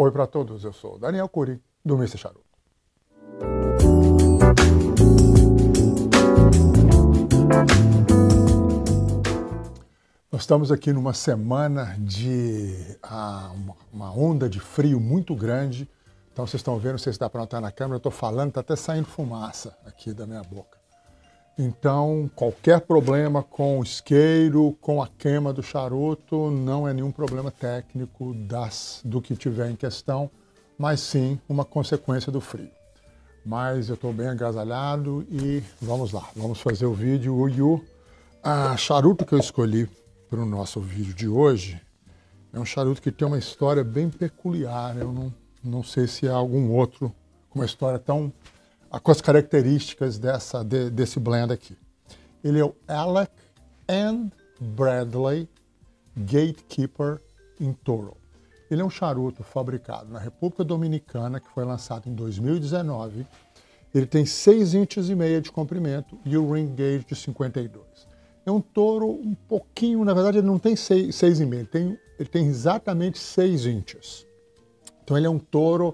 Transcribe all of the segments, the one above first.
Oi para todos, eu sou Daniel Cury, do Mr. Charuto. Nós estamos aqui numa semana de uma onda de frio muito grande. Então vocês estão vendo, não sei se dá para notar na câmera, eu estou falando, está até saindo fumaça aqui da minha boca. Então, qualquer problema com o isqueiro, com a queima do charuto, não é nenhum problema técnico do que tiver em questão, mas sim uma consequência do frio. Mas eu estou bem agasalhado e vamos lá, vamos fazer o vídeo. O charuto que eu escolhi para o nosso vídeo de hoje é um charuto que tem uma história bem peculiar. Eu não sei se há algum outro com uma história tão... com as características desse blend aqui. Ele é o Alec and Bradley Gatekeeper in Toro. Ele é um charuto fabricado na República Dominicana, que foi lançado em 2019. Ele tem 6,5 inches de comprimento e o ring gauge de 52. É um touro um pouquinho, na verdade ele não tem 6,5, ele tem exatamente 6 inches. Então ele é um touro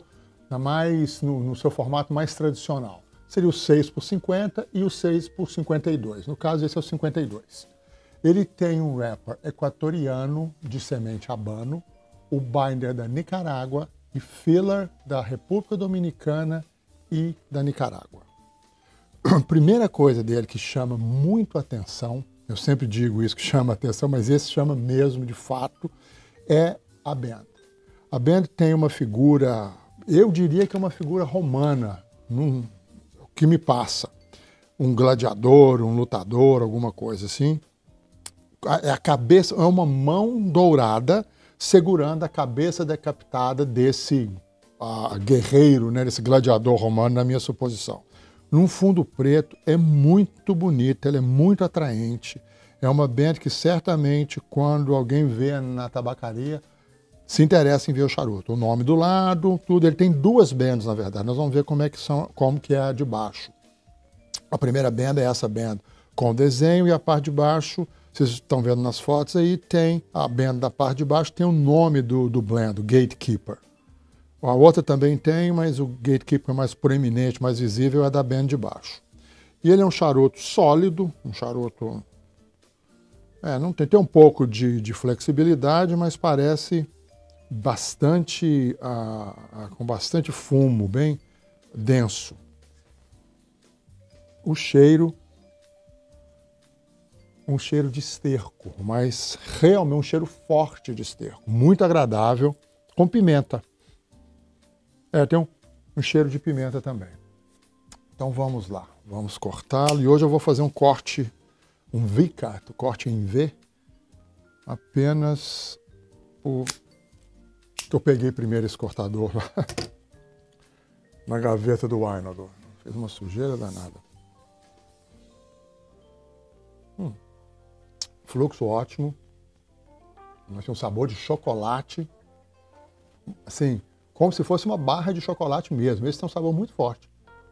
no seu formato mais tradicional. Seria o 6 por 50 e o 6 por 52. No caso, esse é o 52. Ele tem um wrapper equatoriano de semente habano, o binder da Nicarágua e filler da República Dominicana e da Nicarágua. A primeira coisa dele que chama muito atenção, eu sempre digo isso que chama atenção, mas esse chama mesmo de fato, é a band. A band tem uma figura... Eu diria que é uma figura romana, o que me passa. Um gladiador, um lutador, alguma coisa assim. A cabeça é uma mão dourada segurando a cabeça decapitada desse guerreiro, né, desse gladiador romano, na minha suposição. Num fundo preto, é muito bonita, ela é muito atraente. É uma band que certamente, quando alguém vê na tabacaria, se interessa em ver o charuto. O nome do lado, tudo. Ele tem duas bands, na verdade. Nós vamos ver como que é a de baixo. A primeira banda é essa banda com o desenho e a parte de baixo, vocês estão vendo nas fotos aí, tem a banda da parte de baixo, tem o nome do blend, o Gatekeeper. A outra também tem, mas o Gatekeeper mais proeminente, mais visível é da banda de baixo. E ele é um charuto sólido, um charuto... não tem um pouco de flexibilidade, mas parece... com bastante fumo, bem denso. O cheiro, um cheiro de esterco, mas realmente um cheiro forte de esterco, muito agradável, com pimenta. Tem um cheiro de pimenta também. Então vamos lá, vamos cortá-lo. E hoje eu vou fazer um corte, um V-cut, corte em V, apenas eu peguei primeiro esse cortador lá na gaveta do Winodor. Fez uma sujeira danada. Fluxo ótimo. Tem um sabor de chocolate. Assim, como se fosse uma barra de chocolate mesmo. Esse tem um sabor muito forte.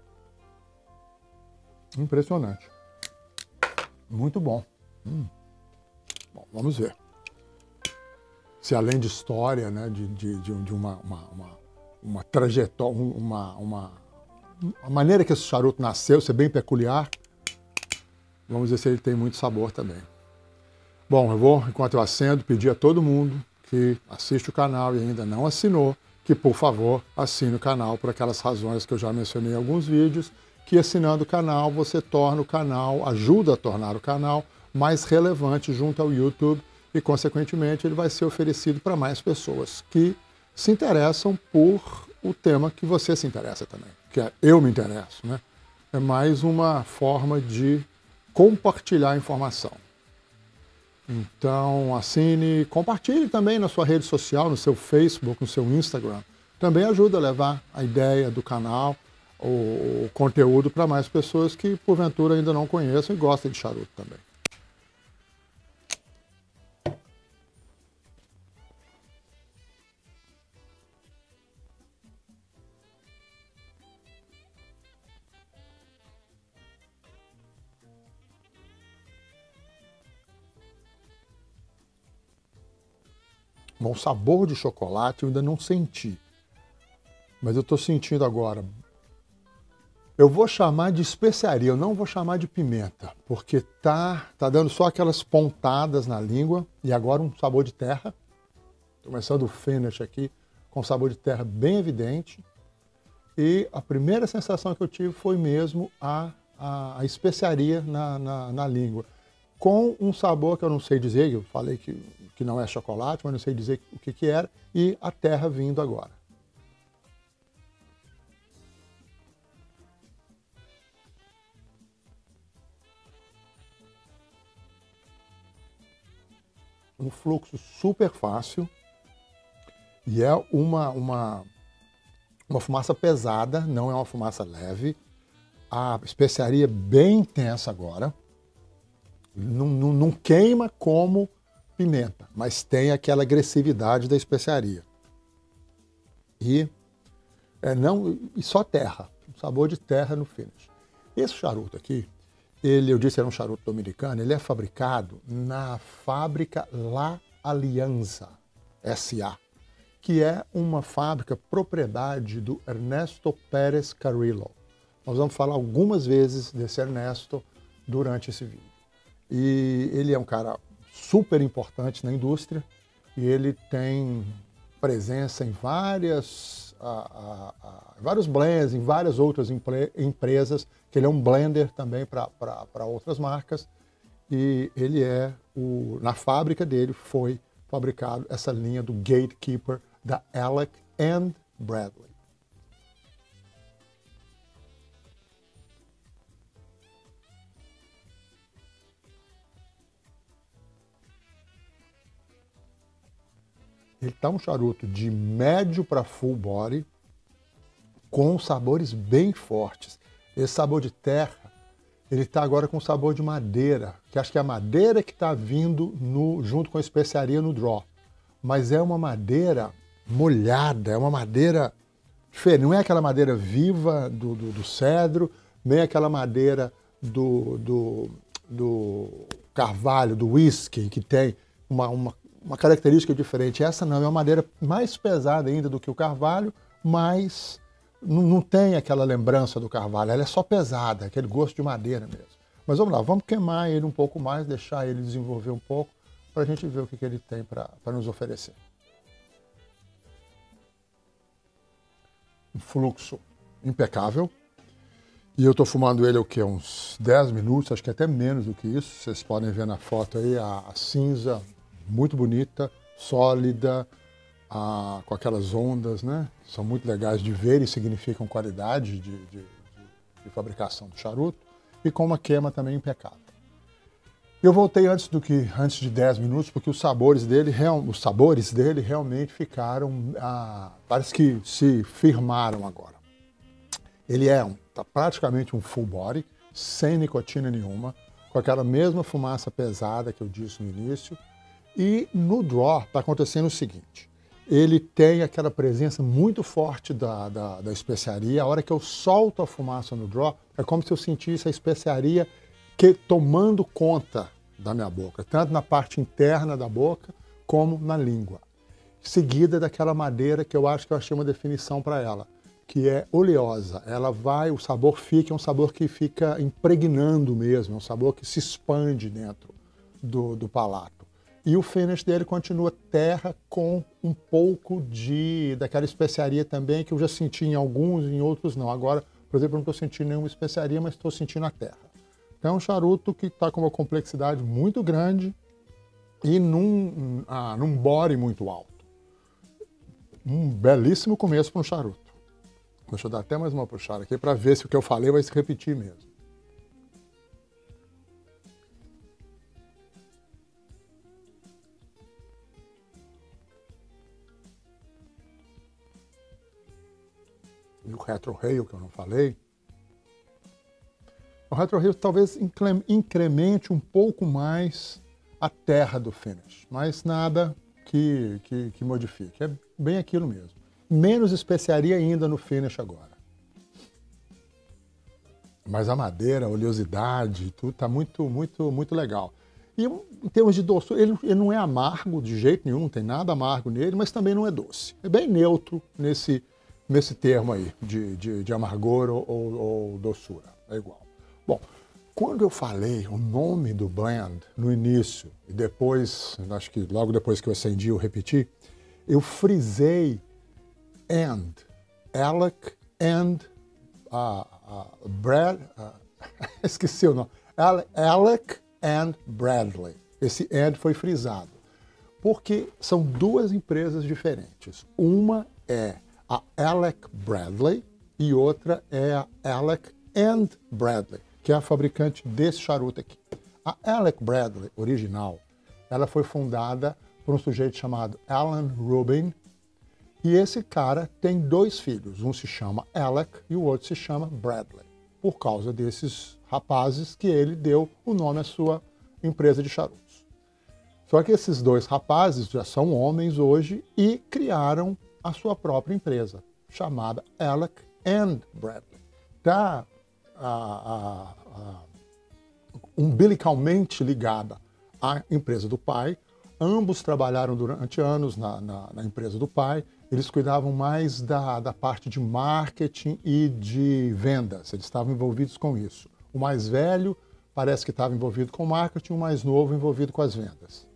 Impressionante. Muito bom. Bom, vamos ver. Se além de história, né, de uma trajetória, uma maneira que esse charuto nasceu, ser bem peculiar, vamos ver se ele tem muito sabor também. Bom, eu vou, enquanto eu acendo, pedir a todo mundo que assiste o canal e ainda não assinou, que por favor assine o canal por aquelas razões que eu já mencionei em alguns vídeos, que assinando o canal você torna o canal, ajuda a tornar o canal mais relevante junto ao YouTube, e, consequentemente, ele vai ser oferecido para mais pessoas que se interessam por o tema que você se interessa também, que é eu me interesso, né? É mais uma forma de compartilhar informação. Então, assine, compartilhe também na sua rede social, no seu Facebook, no seu Instagram. Também ajuda a levar a ideia do canal, o conteúdo para mais pessoas que, porventura, ainda não conheçam e gostam de charuto também. Bom, sabor de chocolate eu ainda não senti. mas eu estou sentindo agora. Eu vou chamar de especiaria, eu não vou chamar de pimenta, porque tá dando só aquelas pontadas na língua e agora um sabor de terra. Começando o finish aqui, com sabor de terra bem evidente. E a primeira sensação que eu tive foi mesmo a especiaria na língua. Com um sabor que eu não sei dizer, eu falei que não é chocolate, mas não sei dizer o que era, e a terra vindo agora. Um fluxo super fácil e é uma fumaça pesada, não é uma fumaça leve. A especiaria bem intensa agora, não queima como pimenta, mas tem aquela agressividade da especiaria. E só terra, um sabor de terra no finish. Esse charuto aqui, eu disse que era um charuto dominicano, ele é fabricado na fábrica La Alianza S.A., que é uma fábrica propriedade do Ernesto Pérez Carrillo. Nós vamos falar algumas vezes desse Ernesto durante esse vídeo. E ele é um cara super importante na indústria e ele tem presença em vários blends, em várias outras empresas, que ele é um blender também para outras marcas. E ele na fábrica dele foi fabricado essa linha do Gatekeeper da Alec and Bradley. Ele está um charuto de médio para full body, com sabores bem fortes. Esse sabor de terra, ele está agora com sabor de madeira, que acho que é a madeira que está vindo junto com a especiaria no draw. Mas é uma madeira molhada, é uma madeira diferente. Não é aquela madeira viva do cedro, nem aquela madeira do carvalho, do whisky, que tem uma característica diferente. Essa não, é uma madeira mais pesada ainda do que o carvalho, mas não tem aquela lembrança do carvalho, ela é só pesada, aquele gosto de madeira mesmo. Mas vamos lá, vamos queimar ele um pouco mais, deixar ele desenvolver um pouco, para a gente ver o que ele tem para nos oferecer. Um fluxo impecável. E eu estou fumando ele uns 10 minutos, acho que até menos do que isso. Vocês podem ver na foto aí a cinza muito bonita, sólida, com aquelas ondas, né? São muito legais de ver e significam qualidade de fabricação do charuto. E com uma queima também impecável. Eu voltei antes de 10 minutos, porque os sabores dele realmente ficaram, parece que se firmaram agora. Ele tá praticamente um full body, sem nicotina nenhuma, com aquela mesma fumaça pesada que eu disse no início. E no draw está acontecendo o seguinte, ele tem aquela presença muito forte da especiaria. A hora que eu solto a fumaça no draw, é como se eu sentisse a especiaria tomando conta da minha boca, tanto na parte interna da boca, como na língua. Seguida daquela madeira que eu achei uma definição para ela, que é oleosa. O sabor é um sabor que fica impregnando mesmo, é um sabor que se expande dentro do palato. E o finish dele continua terra com um pouco daquela especiaria também, que eu já senti em alguns, em outros não. Agora, por exemplo, eu não estou sentindo nenhuma especiaria, mas estou sentindo a terra. Então é um charuto que está com uma complexidade muito grande e num body muito alto. Um belíssimo começo para um charuto. Deixa eu dar até mais uma puxada aqui para ver se o que eu falei vai se repetir mesmo. E o retrohail, que eu não falei. O retrohail talvez incremente um pouco mais a terra do finish, mas nada que modifique. É bem aquilo mesmo. Menos especiaria ainda no finish agora. Mas a madeira, a oleosidade, tudo está muito, muito, muito legal. E em termos de doçura, ele não é amargo de jeito nenhum, não tem nada amargo nele, mas também não é doce. É bem neutro nesse termo aí, de amargor ou doçura. É igual. Bom, quando eu falei o nome do blend no início, e depois, acho que logo depois que eu acendi eu repeti, eu frisei and, Alec and Brad, esqueci o nome, Alec and Bradley. Esse and foi frisado, porque são duas empresas diferentes. Uma é a Alec Bradley e outra é a Alec and Bradley, que é a fabricante desse charuto aqui. A Alec Bradley original, ela foi fundada por um sujeito chamado Alan Rubin, e esse cara tem dois filhos, um se chama Alec e o outro se chama Bradley, por causa desses rapazes que ele deu o nome à sua empresa de charutos. Só que esses dois rapazes já são homens hoje e criaram a sua própria empresa, chamada Alec and Bradley. Está umbilicalmente ligada à empresa do pai. Ambos trabalharam durante anos na empresa do pai. Eles cuidavam mais da parte de marketing e de vendas. Eles estavam envolvidos com isso. O mais velho parece que estava envolvido com marketing, o mais novo envolvido com as vendas.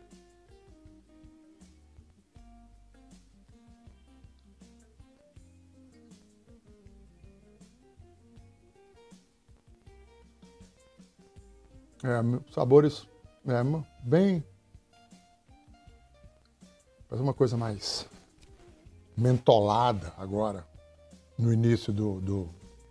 Sabores bem... Faz uma coisa mais mentolada agora, no início do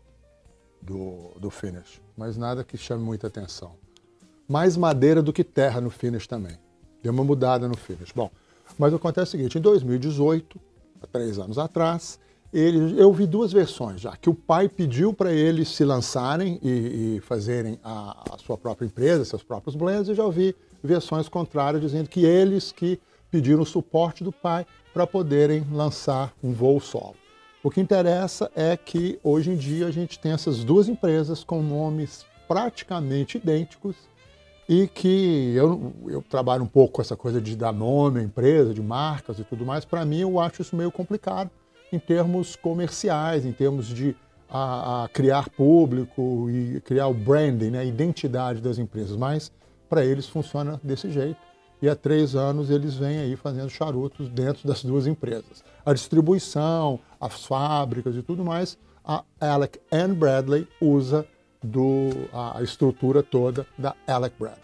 finish. Mas nada que chame muita atenção. Mais madeira do que terra no finish também. Deu uma mudada no finish. Bom, mas acontece o seguinte, em 2018, há 3 anos atrás, eu vi duas versões já, que o pai pediu para eles se lançarem e fazerem a sua própria empresa, seus próprios blends, e já ouvi versões contrárias dizendo que eles que pediram o suporte do pai para poderem lançar um voo solo. O que interessa é que hoje em dia a gente tem essas duas empresas com nomes praticamente idênticos e que eu trabalho um pouco com essa coisa de dar nome à empresa, de marcas e tudo mais. Para mim eu acho isso meio complicado em termos comerciais, em termos de criar público e criar o branding, né, a identidade das empresas, mas para eles funciona desse jeito. E há 3 anos eles vêm aí fazendo charutos dentro das duas empresas. A distribuição, as fábricas e tudo mais, a Alec and Bradley usa a estrutura toda da Alec Bradley.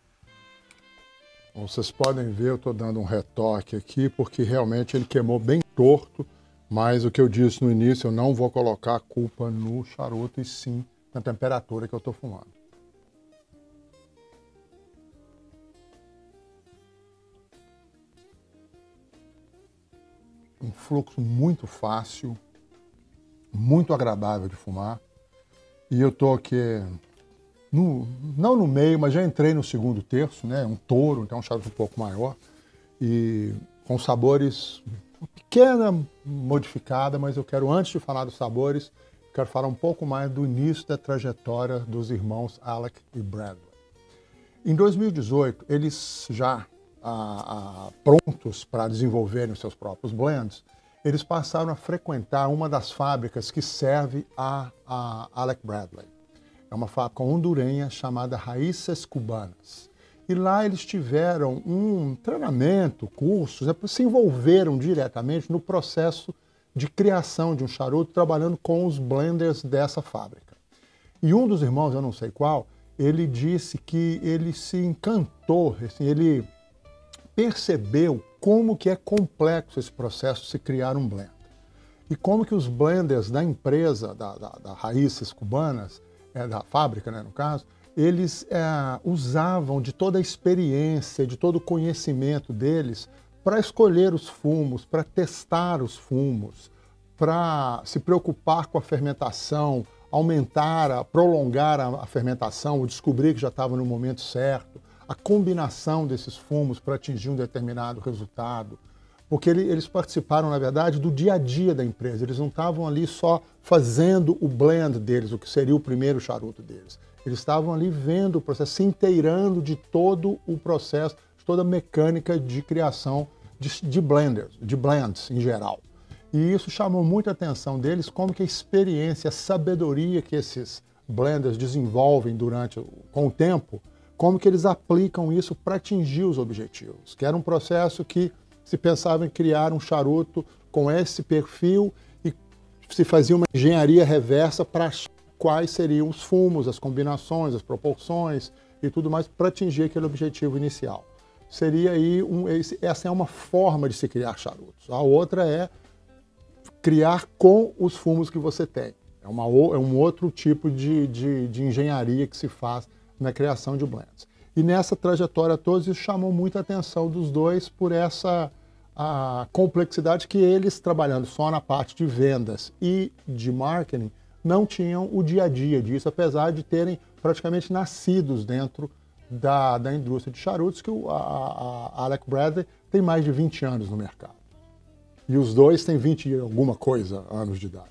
Bom, vocês podem ver, eu estou dando um retoque aqui, porque realmente ele queimou bem torto, mas o que eu disse no início, eu não vou colocar a culpa no charuto, e sim na temperatura que eu estou fumando. Um fluxo muito fácil, muito agradável de fumar. E eu estou aqui, não no meio, mas já entrei no segundo terço, né? Um touro, então um charuto um pouco maior. E com sabores, uma pequena modificada, mas eu quero, antes de falar dos sabores, quero falar um pouco mais do início da trajetória dos irmãos Alec e Bradley. Em 2018, eles já prontos para desenvolverem os seus próprios blends, eles passaram a frequentar uma das fábricas que serve a Alec Bradley. É uma fábrica hondurenha chamada Raíces Cubanas. E lá eles tiveram um treinamento, cursos, se envolveram diretamente no processo de criação de um charuto, trabalhando com os blenders dessa fábrica. E um dos irmãos, eu não sei qual, ele disse que ele se encantou, assim, ele percebeu como que é complexo esse processo de se criar um blend. E como que os blenders da empresa, da Raíces Cubanas, da fábrica, né, no caso, eles usavam de toda a experiência, de todo o conhecimento deles para escolher os fumos, para testar os fumos, para se preocupar com a fermentação, prolongar a fermentação, ou descobrir que já estava no momento certo, a combinação desses fumos para atingir um determinado resultado, porque eles participaram, na verdade, do dia a dia da empresa. Eles não estavam ali só fazendo o blend deles, o que seria o primeiro charuto deles. Eles estavam ali vendo o processo, se inteirando de todo o processo, de toda a mecânica de criação de blends em geral. E isso chamou muita atenção deles, como que a experiência, a sabedoria que esses blenders desenvolvem com o tempo, como que eles aplicam isso para atingir os objetivos. Que era um processo que se pensava em criar um charuto com esse perfil e se fazia uma engenharia reversa para achar quais seriam os fumos, as combinações, as proporções e tudo mais para atingir aquele objetivo inicial. Seria aí essa é uma forma de se criar charutos. A outra é criar com os fumos que você tem. É um outro tipo de engenharia que se faz na criação de blends. E nessa trajetória toda, isso chamou muita atenção dos dois por essa complexidade que eles, trabalhando só na parte de vendas e de marketing, não tinham o dia a dia disso, apesar de terem praticamente nascidos dentro da indústria de charutos, que a Alec Bradley tem mais de 20 anos no mercado. E os dois têm 20 e alguma coisa anos de idade.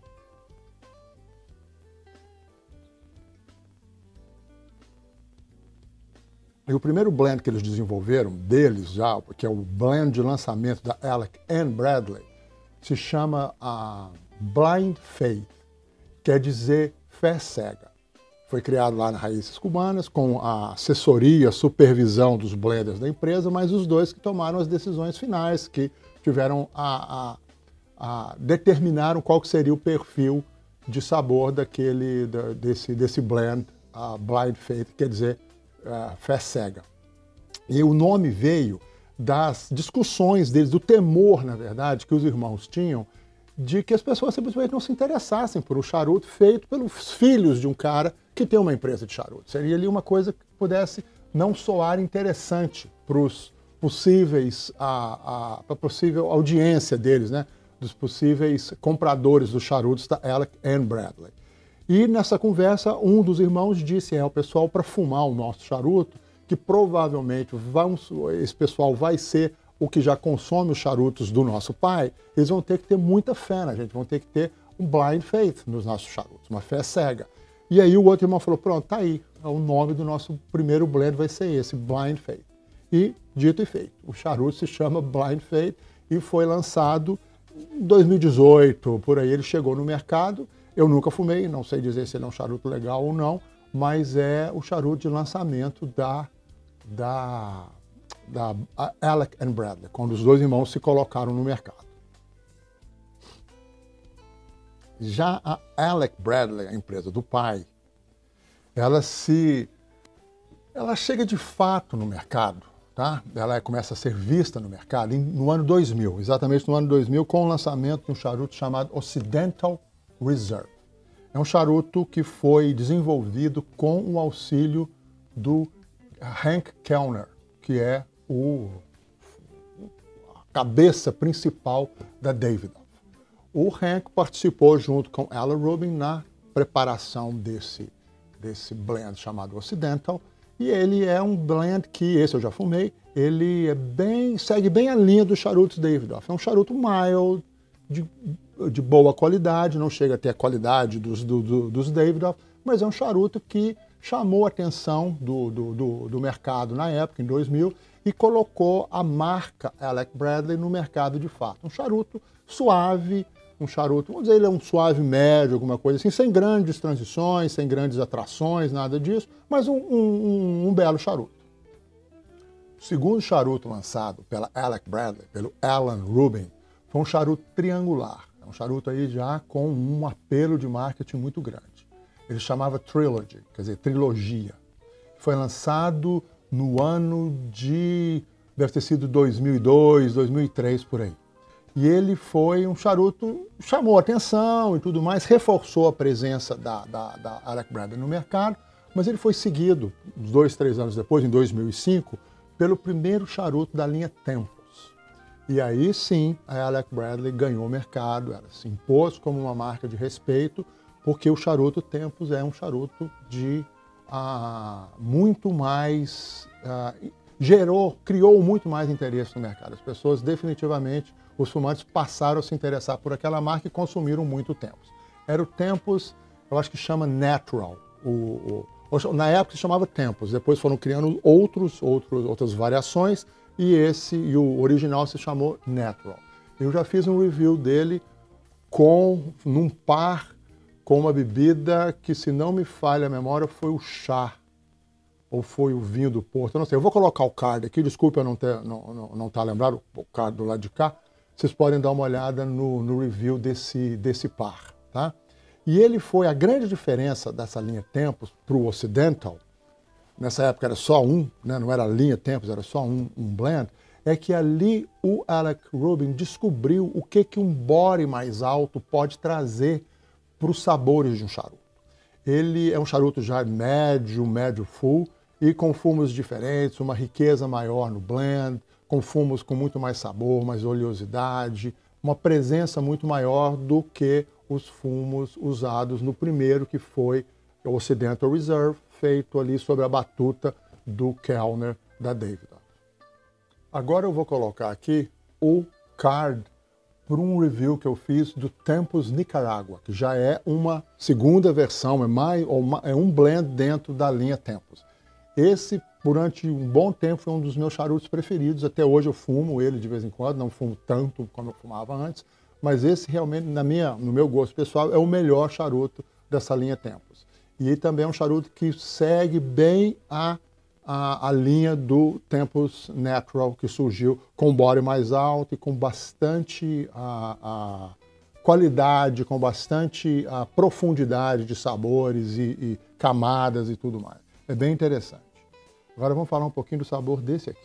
E o primeiro blend que eles desenvolveram, deles já, que é o blend de lançamento da Alec Bradley, se chama Blind Faith, quer dizer fé cega. Foi criado lá nas Raízes Cubanas, com a assessoria, a supervisão dos blenders da empresa, mas os dois que tomaram as decisões finais, que tiveram determinaram qual que seria o perfil de sabor desse blend, Blind Faith, quer dizer fé cega. E o nome veio das discussões deles, do temor, na verdade, que os irmãos tinham de que as pessoas simplesmente não se interessassem por um charuto feito pelos filhos de um cara que tem uma empresa de charuto. Seria ali uma coisa que pudesse não soar interessante para os possíveis, para a possível audiência deles, né? Dos possíveis compradores dos charutos da Alec Bradley. E nessa conversa, um dos irmãos disse ao pessoal para fumar o nosso charuto, que provavelmente esse pessoal vai ser o que já consome os charutos do nosso pai, eles vão ter que ter muita fé na gente, vão ter que ter um blind faith nos nossos charutos, uma fé cega. E aí o outro irmão falou, pronto, tá aí, o nome do nosso primeiro blend vai ser esse, Blind Faith. E, dito e feito, o charuto se chama Blind Faith e foi lançado em 2018, por aí ele chegou no mercado. Eu nunca fumei, não sei dizer se ele é um charuto legal ou não, mas é o charuto de lançamento da Alec Bradley, quando os dois irmãos se colocaram no mercado. Já a Alec Bradley, a empresa do pai, ela chega de fato no mercado, tá? Ela começa a ser vista no mercado no ano 2000, exatamente no ano 2000, com o lançamento de um charuto chamado Occidental Reserve. É um charuto que foi desenvolvido com o auxílio do Hank Kellner, que é a cabeça principal da Davidoff. O Hank participou junto com Alan Rubin na preparação desse blend chamado Occidental, e ele é um blend que, esse eu já fumei, ele segue bem a linha dos charutos Davidoff. É um charuto mild, de boa qualidade, não chega a ter a qualidade dos Davidoff, mas é um charuto que chamou a atenção do mercado na época, em 2000, e colocou a marca Alec Bradley no mercado de fato. Um charuto suave, um charuto, vamos dizer, ele é um suave médio, alguma coisa assim, sem grandes transições, sem grandes atrações, nada disso, mas um belo charuto. O segundo charuto lançado pela Alec Bradley, pelo Alan Rubin, foi um charuto triangular. É um charuto aí já com um apelo de marketing muito grande. Ele chamava Trilogy, quer dizer, trilogia. Foi lançado no ano deve ter sido 2002, 2003, por aí. E ele foi um charuto, chamou atenção e tudo mais, reforçou a presença da Alec Bradley no mercado, mas ele foi seguido, uns 2, 3 anos depois, em 2005, pelo primeiro charuto da linha Tempus. E aí sim, a Alec Bradley ganhou o mercado, ela se impôs como uma marca de respeito, porque o charuto Tempus é um charuto de muito mais, criou muito mais interesse no mercado. As pessoas definitivamente, os fumantes passaram a se interessar por aquela marca e consumiram muito Tempus. Era o Tempus, eu acho que chama Natural. Na época se chamava Tempus, depois foram criando outras variações e o original se chamou Natural. Eu já fiz um review dele num par com uma bebida que, se não me falha a memória, foi o chá, ou foi o vinho do Porto, eu não sei. Eu vou colocar o card aqui, desculpe eu não estar lembrado, o card do lado de cá. Vocês podem dar uma olhada no review desse par, tá? E ele foi a grande diferença dessa linha Tempus para o Occidental, nessa época era só um, né? Não era a linha Tempus, era só um blend, é que ali o Alec Rubin descobriu o que um body mais alto pode trazer para os sabores de um charuto. Ele é um charuto já médio full, e com fumos diferentes, uma riqueza maior no blend, com fumos com muito mais sabor, mais oleosidade, uma presença muito maior do que os fumos usados no primeiro, que foi o Occidental Reserve, feito ali sob a batuta do Kellner da Davidoff. Agora eu vou colocar aqui o card para um review que eu fiz do Tempus Nicaragua, que já é uma segunda versão, é um blend dentro da linha Tempus. Esse, durante um bom tempo, foi um dos meus charutos preferidos. Até hoje eu fumo ele de vez em quando, não fumo tanto como eu fumava antes, mas esse realmente, no meu gosto pessoal, é o melhor charuto dessa linha Tempus. E também é um charuto que segue bem a linha do Tempus Natural, que surgiu com um body mais alto e com bastante qualidade, com bastante profundidade de sabores e camadas e tudo mais. É bem interessante. Agora vamos falar um pouquinho do sabor desse aqui.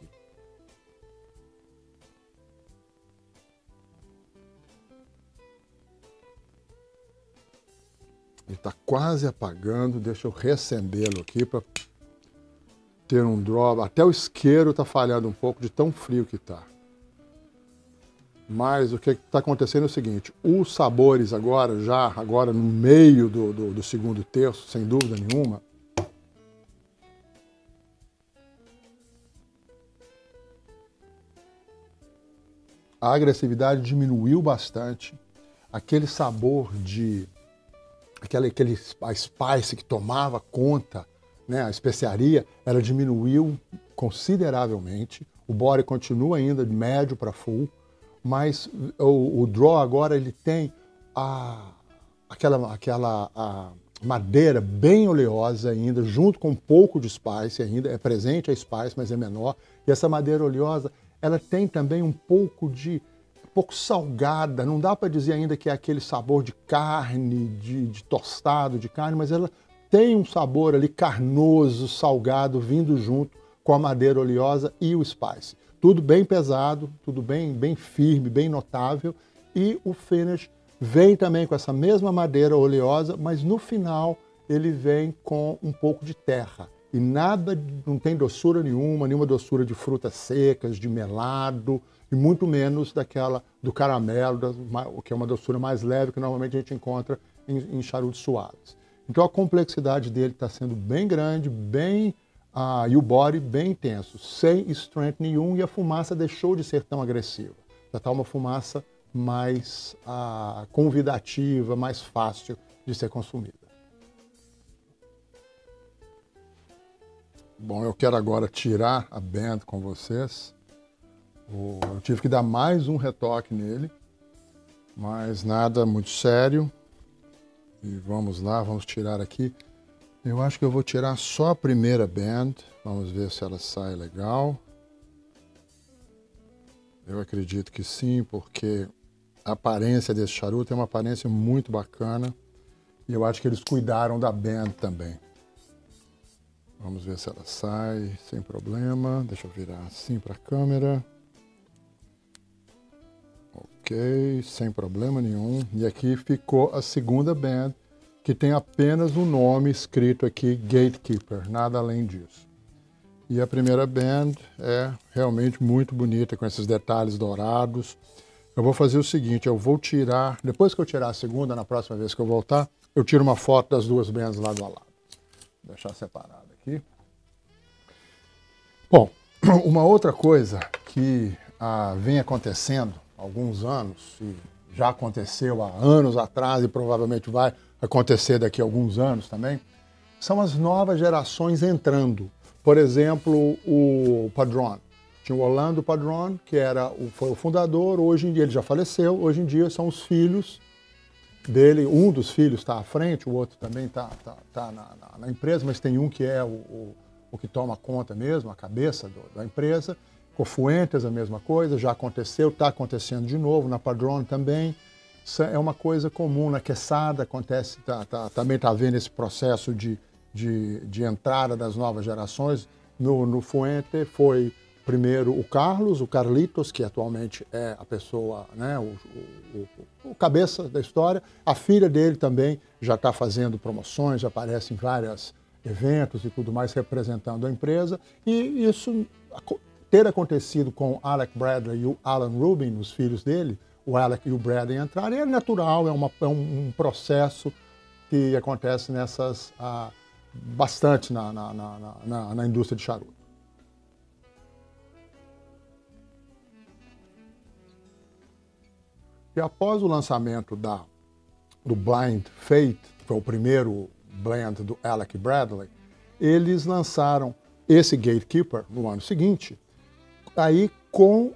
Ele está quase apagando, deixa eu reacendê-lo aqui para ter um draw. Até o isqueiro está falhando um pouco de tão frio que está. Mas o que está acontecendo é o seguinte, os sabores agora no meio do segundo terço, sem dúvida nenhuma, a agressividade diminuiu bastante, aquele sabor a spice que tomava conta, né, a especiaria, ela diminuiu consideravelmente. O body continua ainda de médio para full, mas o draw agora ele tem aquela madeira bem oleosa ainda, junto com um pouco de spice ainda, é presente a spice, mas é menor. E essa madeira oleosa, ela tem também um pouco salgada, não dá para dizer ainda que é aquele sabor de carne, de tostado de carne, mas ela tem um sabor ali carnoso, salgado, vindo junto com a madeira oleosa e o spice. Tudo bem pesado, tudo bem firme, bem notável, e o finish vem também com essa mesma madeira oleosa, mas no final ele vem com um pouco de terra. E não tem doçura nenhuma doçura de frutas secas, de melado, e muito menos do caramelo, que é uma doçura mais leve, que normalmente a gente encontra em charutos suaves. Então a complexidade dele está sendo bem grande, e o body bem intenso, sem strength nenhum, e a fumaça deixou de ser tão agressiva. Já está uma fumaça mais convidativa, mais fácil de ser consumida. Bom, eu quero agora tirar a band com vocês. Eu tive que dar mais um retoque nele, mas nada muito sério. E vamos lá, vamos tirar aqui. Eu acho que eu vou tirar só a primeira band. Vamos ver se ela sai legal. Eu acredito que sim, porque a aparência desse charuto é uma aparência muito bacana. E eu acho que eles cuidaram da band também. Vamos ver se ela sai sem problema. Deixa eu virar assim para a câmera. Ok, sem problema nenhum. E aqui ficou a segunda band, que tem apenas um nome escrito aqui, Gatekeeper, nada além disso. E a primeira band é realmente muito bonita, com esses detalhes dourados. Eu vou fazer o seguinte, eu vou tirar, depois que eu tirar a segunda, na próxima vez que eu voltar, eu tiro uma foto das duas bands lado a lado. Vou deixar separado aqui. Bom, uma outra coisa que vem acontecendo há alguns anos, e já aconteceu há anos atrás e provavelmente vai acontecer daqui a alguns anos também, são as novas gerações entrando. Por exemplo, o Padron, Tinha o Orlando Padron, que foi o fundador, hoje em dia ele já faleceu, hoje em dia são os filhos dele, um dos filhos está à frente, o outro também está na empresa, mas tem um que é o que toma conta mesmo, a cabeça da empresa. Cofuentes, a mesma coisa, já aconteceu, está acontecendo de novo, na Padron também. Isso é uma coisa comum, na Quesada acontece, também está havendo esse processo de entrada das novas gerações. No Fuente foi primeiro o Carlos, o Carlitos, que atualmente é a pessoa, né, o cabeça da história. A filha dele também já está fazendo promoções, já aparece em vários eventos e tudo mais, representando a empresa. E isso ter acontecido com o Alec Bradley e o Alan Rubin, os filhos dele, o Alec e o Bradley entrarem, é natural, é um processo que acontece bastante na indústria de charuto. E após o lançamento do Blind Fate, que foi o primeiro blend do Alec Bradley, eles lançaram esse Gatekeeper no ano seguinte, aí com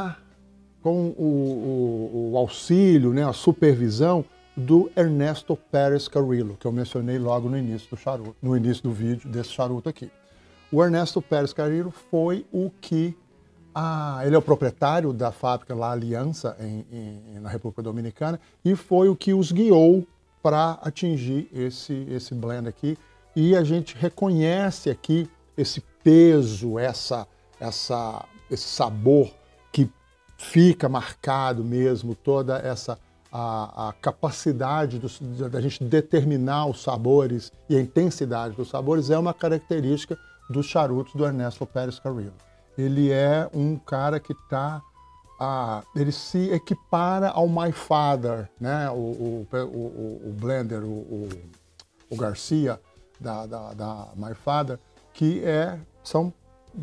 o auxílio, né, a supervisão do Ernesto Pérez Carrillo, que eu mencionei logo no início do charuto, no início do vídeo desse charuto aqui. O Ernesto Pérez Carrillo foi o que ele é o proprietário da fábrica La Aliança na República Dominicana e foi o que os guiou para atingir esse blend aqui. E a gente reconhece aqui esse peso, esse sabor que fica marcado mesmo, toda a capacidade da gente determinar os sabores e a intensidade dos sabores é uma característica dos charutos do Ernesto Pérez Carrillo. Ele é um cara que ele se equipara ao My Father, né? o blender, o Garcia da My Father, que são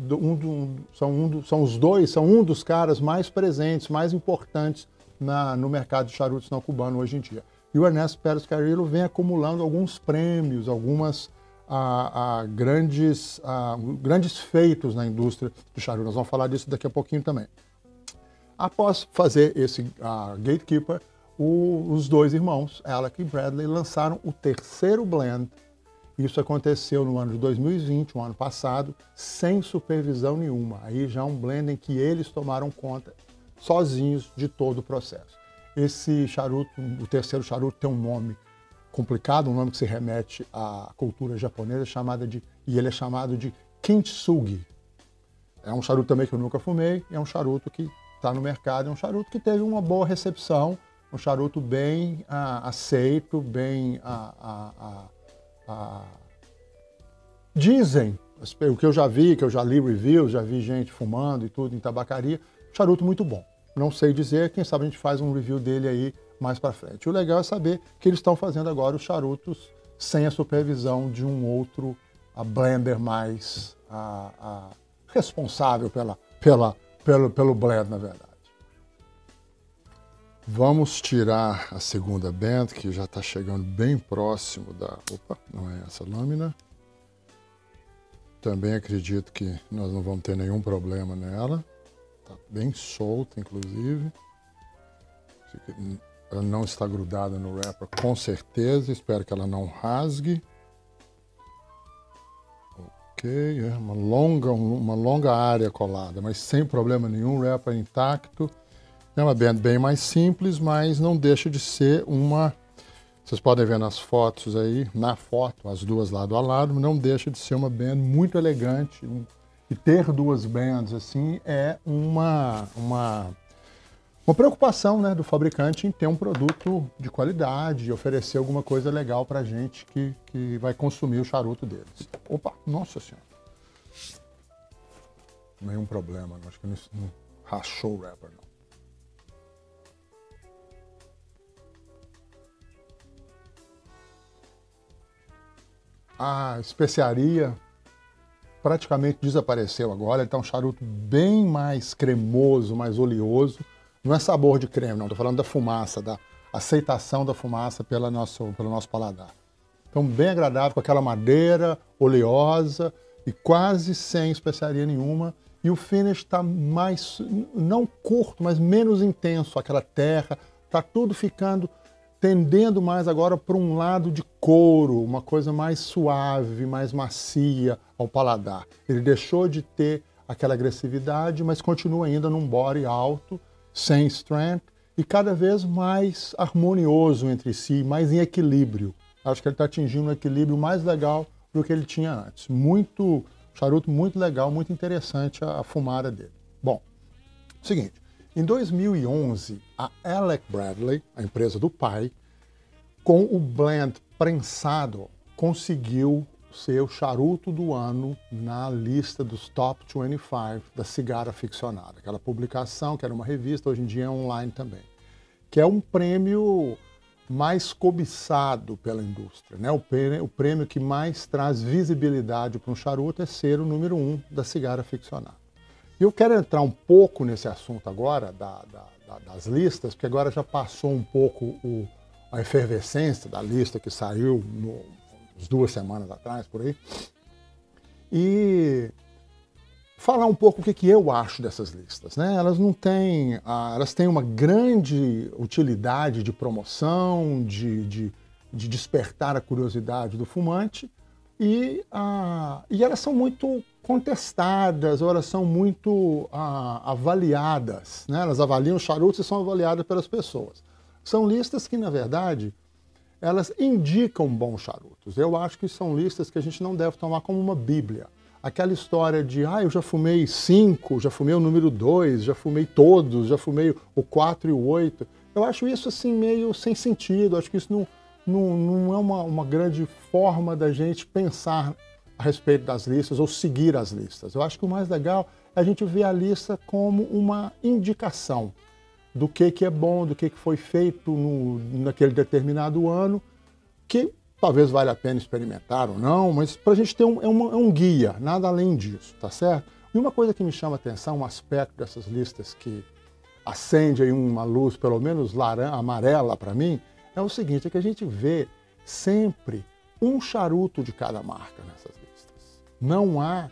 um dos caras mais presentes, mais importantes no mercado de charutos não cubano hoje em dia. E o Ernesto Pérez Carrillo vem acumulando alguns prêmios, algumas grandes feitos na indústria do charuto. Nós vamos falar disso daqui a pouquinho também. Após fazer esse Gatekeeper, os dois irmãos, Alec e Bradley, lançaram o terceiro blend. Isso aconteceu no ano de 2020, um ano passado, sem supervisão nenhuma. Aí já um blend em que eles tomaram conta sozinhos de todo o processo. Esse charuto, o terceiro charuto, tem um nome complicado, um nome que se remete à cultura japonesa, e ele é chamado de Kintsugi. É um charuto também que eu nunca fumei, é um charuto que está no mercado, é um charuto que teve uma boa recepção, um charuto bem aceito, bem... dizem, o que eu já vi, que eu já li reviews, já vi gente fumando e tudo em tabacaria, charuto muito bom. Não sei dizer, quem sabe a gente faz um review dele aí mais para frente. O legal é saber que eles estão fazendo agora os charutos sem a supervisão de um outro blender mais responsável pelo blend, na verdade. Vamos tirar a segunda band, que já está chegando bem próximo da... Opa, não é essa lâmina. Também acredito que nós não vamos ter nenhum problema nela. Está bem solta, inclusive. Ela não está grudada no wrapper, com certeza. Espero que ela não rasgue. Ok, é uma longa área colada, mas sem problema nenhum, wrapper intacto. É uma band bem mais simples, mas não deixa de ser uma... Vocês podem ver nas fotos aí, na foto, as duas lado a lado, não deixa de ser uma band muito elegante. E ter duas bands assim é uma preocupação, né, do fabricante em ter um produto de qualidade e oferecer alguma coisa legal para a gente que vai consumir o charuto deles. Opa, nossa senhora. Nenhum problema, acho que não rachou o wrapper, não. A especiaria praticamente desapareceu agora, ele está um charuto bem mais cremoso, mais oleoso. Não é sabor de creme, não, estou falando da fumaça, da aceitação da fumaça pelo nosso paladar. Então, bem agradável, com aquela madeira oleosa e quase sem especiaria nenhuma. e o finish está mais, não curto, mas menos intenso, aquela terra, está tudo ficando, tendendo mais agora para um lado de couro, uma coisa mais suave, mais macia ao paladar. Ele deixou de ter aquela agressividade, mas continua ainda num body alto, sem strength, e cada vez mais harmonioso entre si, mais em equilíbrio. Acho que ele está atingindo um equilíbrio mais legal do que ele tinha antes. Charuto muito legal, muito interessante a fumada dele. Bom, seguinte, em 2011, a Alec Bradley, a empresa do pai, com o blend prensado, conseguiu ser o charuto do ano na lista dos Top 25 da Cigarra Aficionada. Aquela publicação, que era uma revista, hoje em dia é online também. Que é um prêmio mais cobiçado pela indústria, né? O prêmio que mais traz visibilidade para um charuto é ser o número 1 da Cigarra Aficionada. E eu quero entrar um pouco nesse assunto agora, das listas, porque agora já passou um pouco a efervescência da lista que saiu uns 2 semanas atrás, por aí, e falar um pouco o que eu acho dessas listas, né? Elas têm uma grande utilidade de promoção, de despertar a curiosidade do fumante, e elas são muito contestadas, ou elas são muito avaliadas, né? Elas avaliam os charutos e são avaliadas pelas pessoas. São listas que, na verdade, elas indicam bons charutos. Eu acho que são listas que a gente não deve tomar como uma bíblia. Aquela história de, eu já fumei 5, já fumei o número 2, já fumei todos, já fumei o 4 e o 8. Eu acho isso assim meio sem sentido, acho que isso não é uma grande forma da gente pensar a respeito das listas ou seguir as listas. Eu acho que o mais legal é a gente ver a lista como uma indicação do que é bom, do que foi feito naquele determinado ano, que talvez valha a pena experimentar ou não, mas para a gente ter um guia, nada além disso, tá certo? E uma coisa que me chama a atenção, um aspecto dessas listas que acende aí uma luz, pelo menos amarela para mim, é o seguinte, é que a gente vê sempre um charuto de cada marca nessas listas. Não há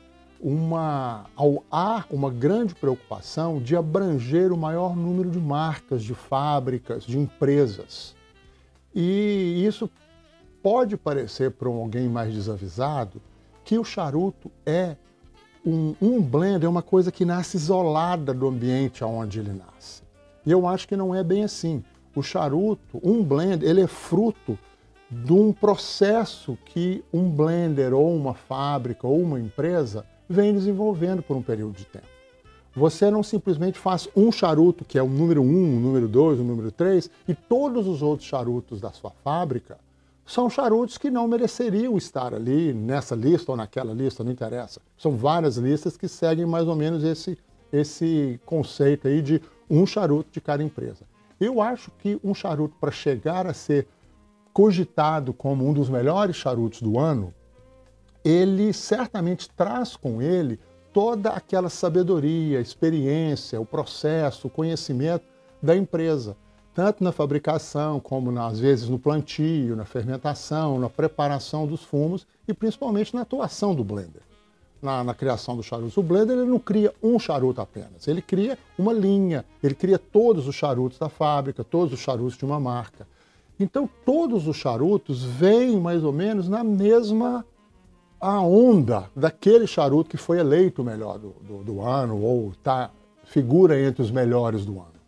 uma grande preocupação de abranger o maior número de marcas, de fábricas, de empresas. E isso pode parecer para alguém mais desavisado que o charuto é um blend, é uma coisa que nasce isolada do ambiente onde ele nasce. E eu acho que não é bem assim. O charuto, um blend, ele é fruto de um processo que um blender ou uma fábrica ou uma empresa vem desenvolvendo por um período de tempo. Você não simplesmente faz um charuto, que é o número 1, o número 2, o número 3, e todos os outros charutos da sua fábrica são charutos que não mereceriam estar ali, nessa lista ou naquela lista, não interessa. São várias listas que seguem mais ou menos esse conceito aí de um charuto de cada empresa. Eu acho que um charuto, para chegar a ser cogitado como um dos melhores charutos do ano, ele certamente traz com ele toda aquela sabedoria, experiência, o processo, o conhecimento da empresa, tanto na fabricação como, às vezes, no plantio, na fermentação, na preparação dos fumos e principalmente na atuação do blender, na criação dos charutos. O blender ele não cria um charuto apenas, ele cria uma linha, ele cria todos os charutos da fábrica, todos os charutos de uma marca. Então, todos os charutos vêm mais ou menos na mesma onda daquele charuto que foi eleito o melhor do ano ou figura entre os melhores do ano.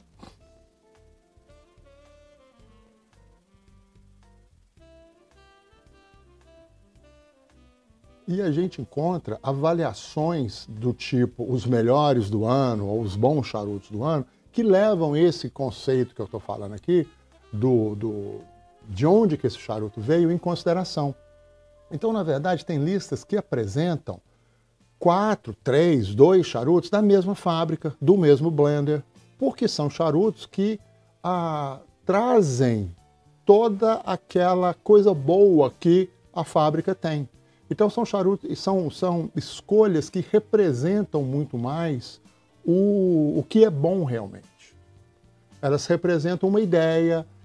E a gente encontra avaliações do tipo os melhores do ano ou os bons charutos do ano que levam esse conceito que eu estou falando aqui de onde que esse charuto veio em consideração. Então, na verdade, tem listas que apresentam 4, 3, 2 charutos da mesma fábrica, do mesmo blender, porque são charutos que trazem toda aquela coisa boa que a fábrica tem. Então são charutos, são escolhas que representam muito mais o que é bom realmente. Elas representam uma ideia,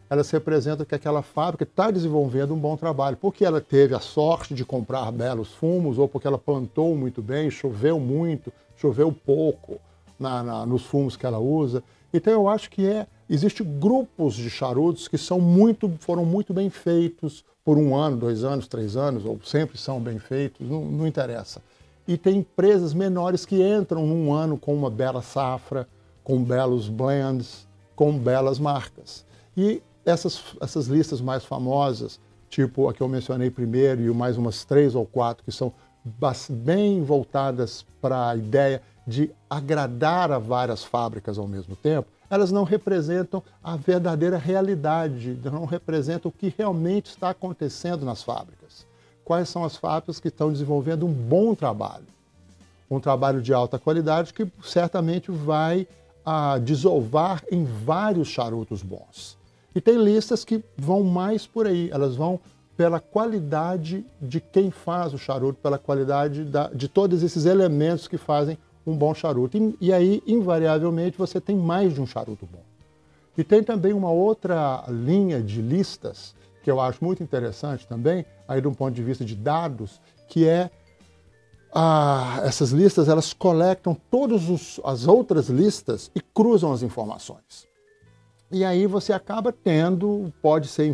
elas representam que aquela fábrica está desenvolvendo um bom trabalho, porque ela teve a sorte de comprar belos fumos, ou porque ela plantou muito bem, choveu muito, choveu pouco nos fumos que ela usa. Então eu acho que existem grupos de charutos que foram muito bem feitos por 1 ano, 2 anos, 3 anos, ou sempre são bem feitos, não interessa. E tem empresas menores que entram num ano com uma bela safra, com belos blends, com belas marcas. E essas listas mais famosas, tipo a que eu mencionei primeiro e mais umas 3 ou 4 que são bem voltadas para a ideia de agradar a várias fábricas ao mesmo tempo, elas não representam a verdadeira realidade, não representam o que realmente está acontecendo nas fábricas. Quais são as fábricas que estão desenvolvendo um bom trabalho? Um trabalho de alta qualidade que certamente vai desovar em vários charutos bons. E tem listas que vão mais por aí, elas vão pela qualidade de quem faz o charuto, pela qualidade de todos esses elementos que fazem um bom charuto. E aí, invariavelmente, você tem mais de um charuto bom. E tem também uma outra linha de listas, que eu acho muito interessante também, aí de um ponto de vista de dados, que essas listas, elas coletam todas as outras listas e cruzam as informações. E aí você acaba pode ser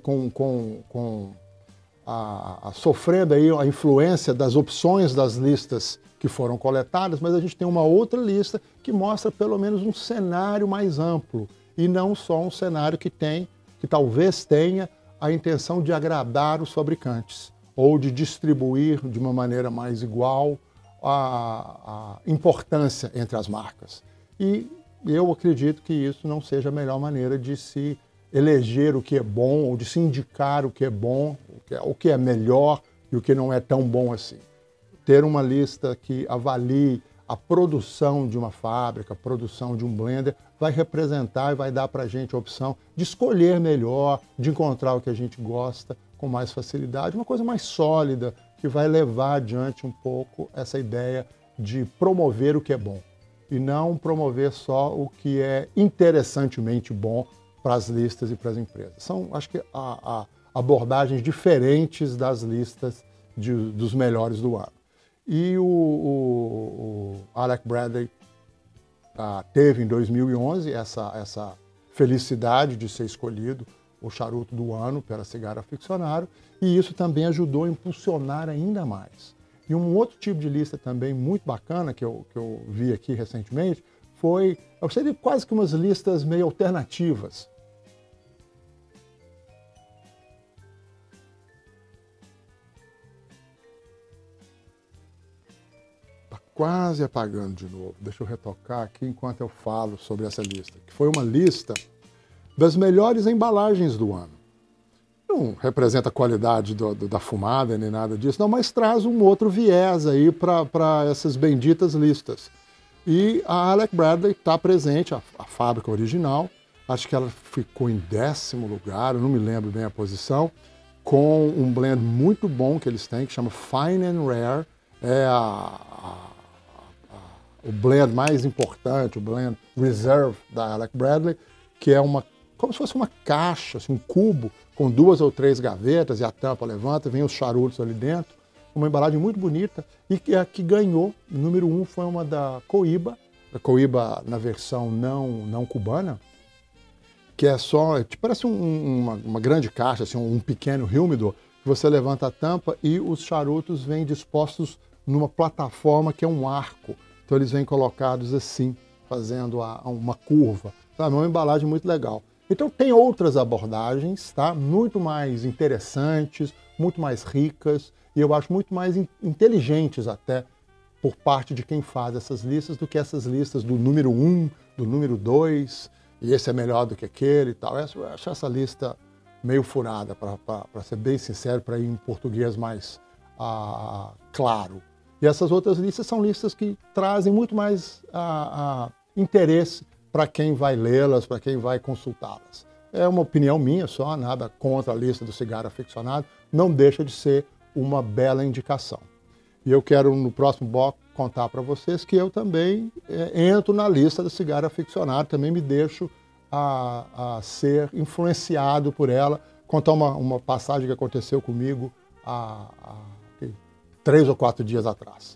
sofrendo aí a influência das opções das listas que foram coletadas, mas a gente tem uma outra lista que mostra pelo menos um cenário mais amplo e não só um cenário que talvez tenha a intenção de agradar os fabricantes ou de distribuir de uma maneira mais igual a importância entre as marcas. E eu acredito que isso não seja a melhor maneira de se eleger o que é bom ou de se indicar o que é bom, o que é melhor e o que não é tão bom assim. Ter uma lista que avalie a produção de uma fábrica, a produção de um blender, vai representar e vai dar para a gente a opção de escolher melhor, de encontrar o que a gente gosta com mais facilidade, uma coisa mais sólida, que vai levar adiante um pouco essa ideia de promover o que é bom e não promover só o que é interessantemente bom para as listas e para as empresas. São, acho que, abordagens diferentes das listas dos melhores do ano. E o Alec Bradley teve em 2011 essa felicidade de ser escolhido o charuto do ano pela Cigar Aficionado, e isso também ajudou a impulsionar ainda mais. E um outro tipo de lista também muito bacana que eu vi aqui recentemente seria quase que umas listas meio alternativas. Está quase apagando de novo. Deixa eu retocar aqui enquanto eu falo sobre essa lista, que foi uma lista das melhores embalagens do ano. Não representa a qualidade da fumada nem nada disso, não, mas traz um outro viés aí para essas benditas listas. E a Alec Bradley está presente, a fábrica original, acho que ela ficou em 10º lugar, eu não me lembro bem a posição, com um blend muito bom que eles têm, que chama Fine and Rare, é o blend mais importante, o blend Reserve da Alec Bradley, que é como se fosse uma caixa, assim, um cubo, com 2 ou 3 gavetas e a tampa levanta, vem os charutos ali dentro. Uma embalagem muito bonita e a que ganhou, número 1, foi uma da Cohiba, a Cohiba na versão não cubana, que parece uma grande caixa, assim, um pequeno humidor, que você levanta a tampa e os charutos vêm dispostos numa plataforma que é um arco. Então eles vêm colocados assim, fazendo uma curva. É uma embalagem muito legal. Então tem outras abordagens, tá? Muito mais interessantes, muito mais ricas e eu acho muito mais inteligentes até por parte de quem faz essas listas do que essas listas do número 1, do número 2, e esse é melhor do que aquele e tal. Eu acho essa lista meio furada, para ser bem sincero, para ir em português mais claro. E essas outras listas são listas que trazem muito mais interesse para quem vai lê-las, para quem vai consultá-las. É uma opinião minha só, nada contra a lista do Cigar Aficionado, não deixa de ser uma bela indicação. E eu quero, no próximo bloco, contar para vocês que eu também entro na lista do Cigar Aficionado, também me deixo a ser influenciado por ela. Contar uma passagem que aconteceu comigo há 3 ou 4 dias atrás.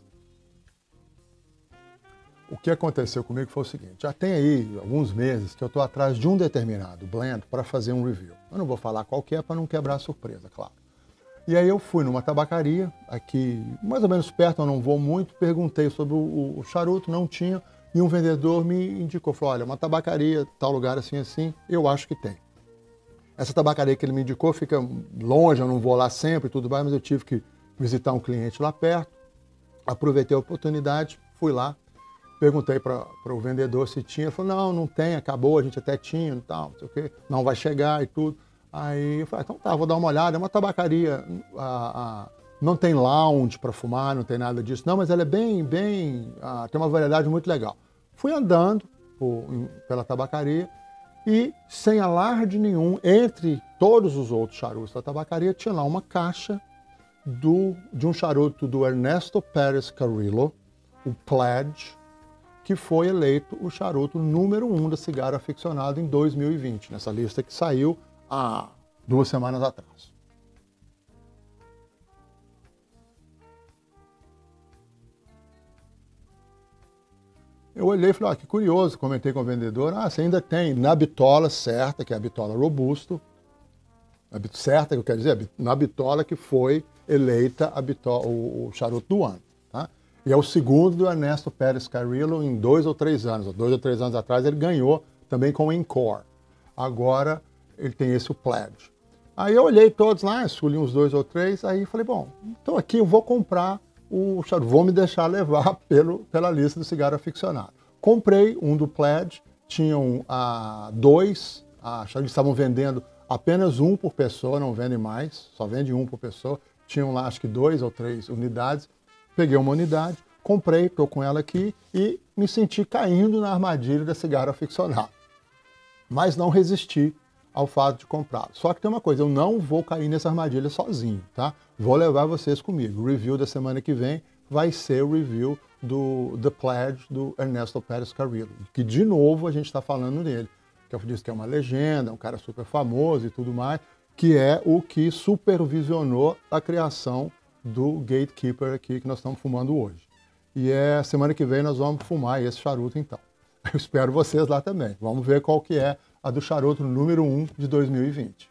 O que aconteceu comigo foi o seguinte: já tem aí alguns meses que eu estou atrás de um determinado blend para fazer um review. Eu não vou falar qual que é para não quebrar a surpresa, claro. E aí eu fui numa tabacaria, aqui mais ou menos perto, eu não vou muito, perguntei sobre o charuto, não tinha, e um vendedor me indicou, falou, olha, uma tabacaria, tal lugar assim, assim, eu acho que tem. Essa tabacaria que ele me indicou fica longe, eu não vou lá sempre e tudo mais, mas eu tive que visitar um cliente lá perto, aproveitei a oportunidade, fui lá, perguntei para o vendedor se tinha, ele falou, não tem, acabou, a gente até tinha e tal, não sei o quê, não vai chegar e tudo. Aí eu falei, então tá, vou dar uma olhada, é uma tabacaria, não tem lounge para fumar, não tem nada disso, não, mas ela é bem, tem uma variedade muito legal. Fui andando pela tabacaria e, sem alarde nenhum, entre todos os outros charutos da tabacaria, tinha lá uma caixa de um charuto do Ernesto Pérez Carrillo, o Pledge, que foi eleito o charuto número 1 da Cigarro Aficionado em 2020, nessa lista que saiu há 2 semanas atrás. Eu olhei e falei, que curioso, comentei com o vendedor, você ainda tem na bitola certa, que é a bitola robusto, certa, que eu quero dizer, na bitola que foi eleita o charuto do ano. Tá? E é o segundo do Ernesto Pérez Carrillo em 2 ou 3 anos. 2 ou 3 anos atrás ele ganhou também com o Encore. Agora ele tem esse o Pledge. Aí eu olhei todos lá, escolhi uns 2 ou 3, aí falei, bom, então aqui eu vou comprar o charuto, vou me deixar levar pela lista do Cigarro Aficionado. Comprei um do Pledge, tinham 2, eles estavam vendendo apenas um por pessoa, não vendem mais, só vende um por pessoa. Tinham lá acho que 2 ou 3 unidades, peguei uma unidade, comprei, estou com ela aqui e me senti caindo na armadilha da Cigarro Aficionado. Mas não resisti ao fato de comprá-lo. Só que tem uma coisa, eu não vou cair nessa armadilha sozinho, tá? Vou levar vocês comigo. O review da semana que vem vai ser o review do The Pledge do Ernesto Pérez Carrillo, que de novo a gente está falando nele, que eu disse que é uma legenda, um cara super famoso e tudo mais, que é o que supervisionou a criação do Gatekeeper aqui que nós estamos fumando hoje. E semana que vem nós vamos fumar esse charuto então. Eu espero vocês lá também. Vamos ver qual que é a do charuto número 1 de 2020.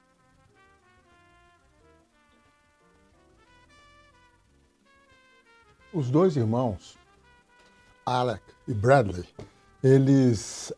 Os 2 irmãos, Alec e Bradley, eles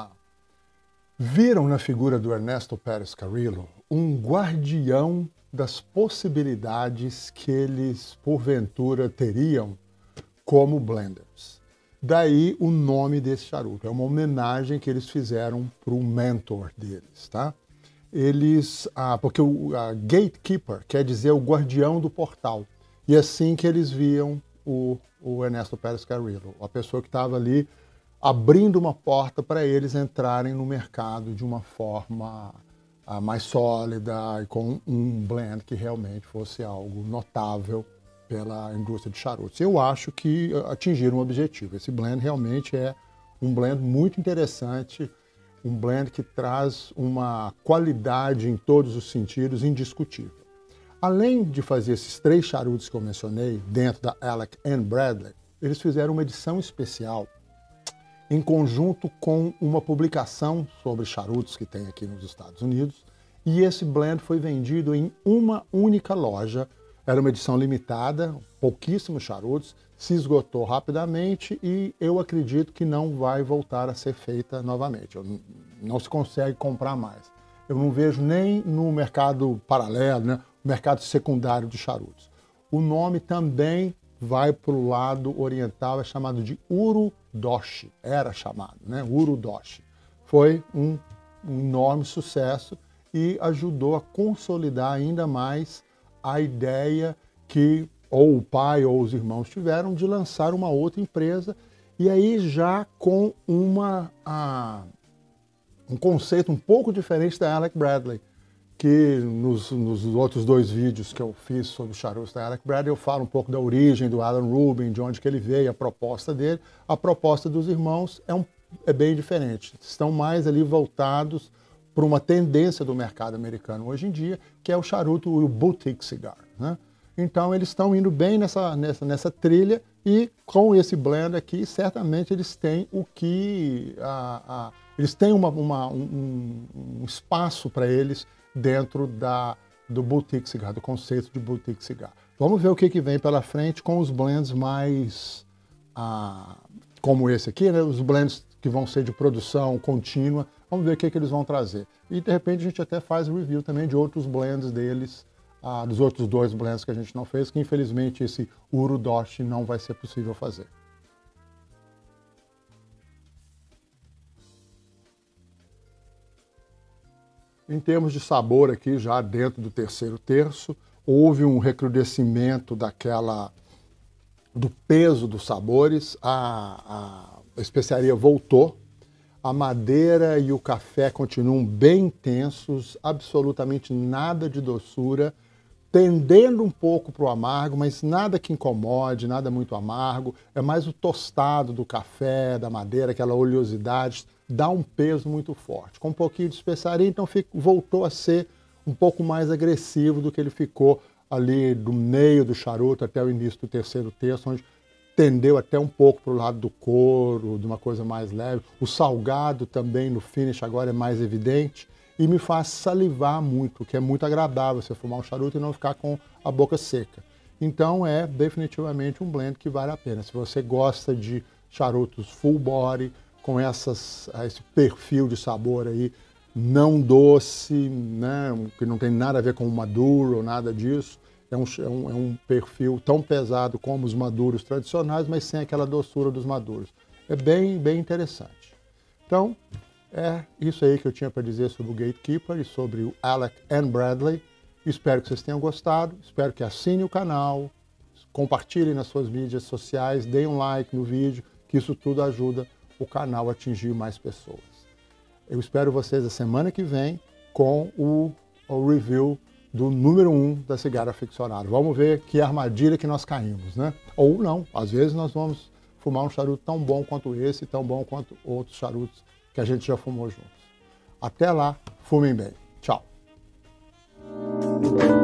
viram na figura do Ernesto Pérez Carrillo um guardião das possibilidades que eles, porventura, teriam como blenders. Daí o nome desse charuto. É uma homenagem que eles fizeram para o mentor deles, tá? Porque o Gatekeeper quer dizer o guardião do portal. E assim que eles viam o Ernesto Pérez Carrillo, a pessoa que estava ali abrindo uma porta para eles entrarem no mercado de uma forma mais sólida e com um blend que realmente fosse algo notável pela indústria de charutos. Eu acho que atingiram o objetivo. Esse blend realmente é um blend muito interessante, um blend que traz uma qualidade em todos os sentidos indiscutível. Além de fazer esses 3 charutos que eu mencionei dentro da Alec and Bradley, eles fizeram uma edição especial em conjunto com uma publicação sobre charutos que tem aqui nos Estados Unidos, e esse blend foi vendido em uma única loja. Era uma edição limitada, pouquíssimos charutos, se esgotou rapidamente e eu acredito que não vai voltar a ser feita novamente. Não se consegue comprar mais. Eu não vejo nem no mercado paralelo, né, mercado secundário de charutos. O nome também vai para o lado oriental, é chamado de Urudoshi, era chamado, né, Urudoshi. Foi um enorme sucesso e ajudou a consolidar ainda mais a ideia que ou o pai ou os irmãos tiveram de lançar uma outra empresa, e aí já com um conceito um pouco diferente da Alec Bradley, que nos outros 2 vídeos que eu fiz sobre os charutos da Alec Bradley eu falo um pouco da origem do Alan Rubin, de onde que ele veio, a proposta dele. A proposta dos irmãos é um é bem diferente. Estão mais ali voltados para uma tendência do mercado americano hoje em dia, que é o charuto, o boutique cigar, né? Então eles estão indo bem nessa trilha e com esse blend aqui, certamente eles têm o que... eles têm um espaço para eles dentro do boutique cigar, do conceito de boutique cigar. Vamos ver o que vem pela frente com os blends mais... como esse aqui, né? Os blends que vão ser de produção contínua. Vamos ver o que eles vão trazer. E de repente a gente até faz review também de outros blends deles, dos outros 2 blends que a gente não fez, que infelizmente esse Urudoshi não vai ser possível fazer. Em termos de sabor aqui, já dentro do terceiro terço, houve um recrudescimento do peso dos sabores, a especiaria voltou, a madeira e o café continuam bem intensos, absolutamente nada de doçura, tendendo um pouco para o amargo, mas nada que incomode, nada muito amargo, é mais o tostado do café, da madeira, aquela oleosidade, dá um peso muito forte. Com um pouquinho de especiaria, então voltou a ser um pouco mais agressivo do que ele ficou ali do meio do charuto até o início do terceiro terço, onde tendeu até um pouco para o lado do couro, de uma coisa mais leve. O salgado também no finish agora é mais evidente e me faz salivar muito, que é muito agradável você fumar um charuto e não ficar com a boca seca. Então é definitivamente um blend que vale a pena. Se você gosta de charutos full body, com esse perfil de sabor aí, não doce, né, que não tem nada a ver com o maduro ou nada disso, é um perfil tão pesado como os maduros tradicionais, mas sem aquela doçura dos maduros. É bem interessante. Então, é isso aí que eu tinha para dizer sobre o Gatekeeper e sobre o Alec and Bradley. Espero que vocês tenham gostado, espero que assinem o canal, compartilhem nas suas mídias sociais, deem um like no vídeo, que isso tudo ajuda o canal a atingir mais pessoas. Eu espero vocês a semana que vem com o review do número 1 da Cigarro Aficionado. Vamos ver que armadilha que nós caímos, né? Ou não, às vezes nós vamos fumar um charuto tão bom quanto esse, tão bom quanto outros charutos que a gente já fumou juntos. Até lá, fumem bem. Tchau.